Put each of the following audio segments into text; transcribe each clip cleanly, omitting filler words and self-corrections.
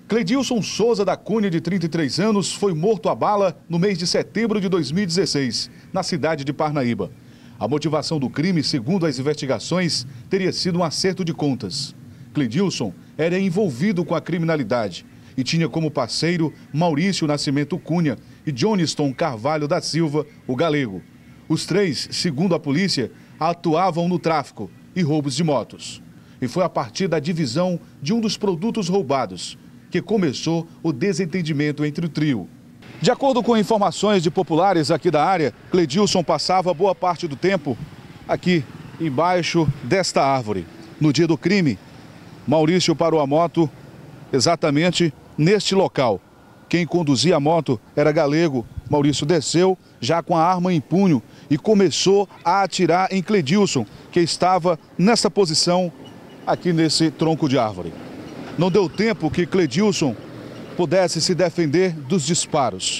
Cledilson Souza da Cunha, de 33 anos, foi morto a bala no mês de setembro de 2016, na cidade de Parnaíba. A motivação do crime, segundo as investigações, teria sido um acerto de contas. Cledilson era envolvido com a criminalidade e tinha como parceiro Maurício Nascimento Cunha e Johnston Carvalho da Silva, o Galego. Os três, segundo a polícia, atuavam no tráfico e roubos de motos. E foi a partir da divisão de um dos produtos roubados que começou o desentendimento entre o trio. De acordo com informações de populares aqui da área, Cledilson passava boa parte do tempo aqui embaixo desta árvore. No dia do crime, Maurício parou a moto exatamente neste local. Quem conduzia a moto era Galego. Maurício desceu já com a arma em punho e começou a atirar em Cledilson, que estava nessa posição aqui nesse tronco de árvore. Não deu tempo que Cledilson pudesse se defender dos disparos.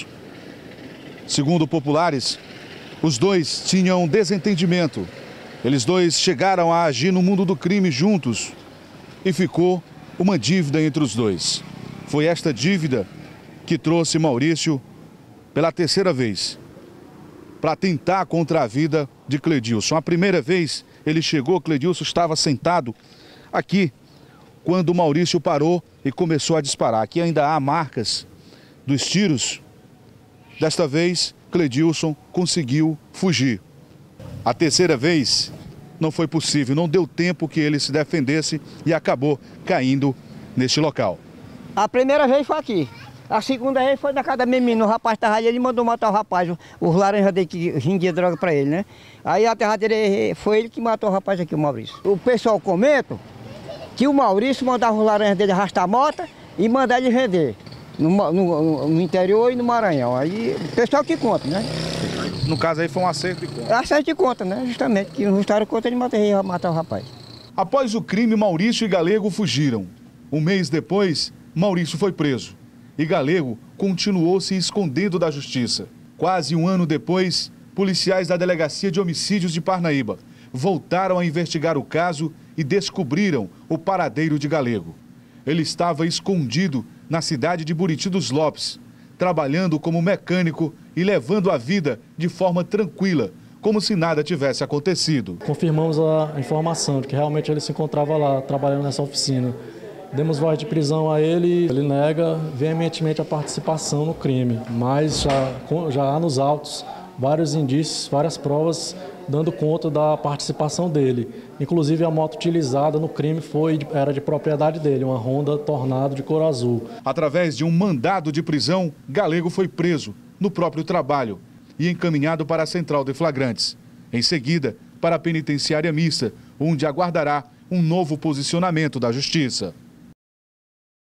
Segundo populares, os dois tinham um desentendimento. Eles dois chegaram a agir no mundo do crime juntos e ficou uma dívida entre os dois. Foi esta dívida que trouxe Maurício pela terceira vez para atentar contra a vida de Cledilson. A primeira vez ele chegou, Cledilson estava sentado aqui quando Maurício parou e começou a disparar. Aqui ainda há marcas dos tiros. Desta vez, Cledilson conseguiu fugir. A terceira vez não foi possível, não deu tempo que ele se defendesse e acabou caindo neste local. A primeira vez foi aqui. A segunda vez foi na casa da menina. O rapaz estava ali, ele mandou matar o rapaz. Os laranjas dele que vendia droga para ele, né? Aí a terra dele, foi ele que matou o rapaz aqui, o Maurício. O pessoal comenta que o Maurício mandava os laranjas dele arrastar a moto e mandar ele vender no interior e no Maranhão. Aí o pessoal que conta, né? No caso aí foi um acerto de conta. Acerto de conta, né? Justamente, que não ajustaram conta, ele matar o rapaz. Após o crime, Maurício e Galego fugiram. Um mês depois, Maurício foi preso e Galego continuou se escondendo da justiça. Quase um ano depois, policiais da Delegacia de Homicídios de Parnaíba voltaram a investigar o caso e descobriram o paradeiro de Galego. Ele estava escondido na cidade de Buriti dos Lopes, trabalhando como mecânico e levando a vida de forma tranquila, como se nada tivesse acontecido. Confirmamos a informação de que realmente ele se encontrava lá, trabalhando nessa oficina. Demos voz de prisão a ele, ele nega veementemente a participação no crime, mas já há nos autos vários indícios, várias provas dando conta da participação dele. Inclusive a moto utilizada no crime era de propriedade dele, uma Honda Tornado de cor azul. Através de um mandado de prisão, Galego foi preso no próprio trabalho e encaminhado para a Central de Flagrantes. Em seguida, para a penitenciária mista, onde aguardará um novo posicionamento da Justiça.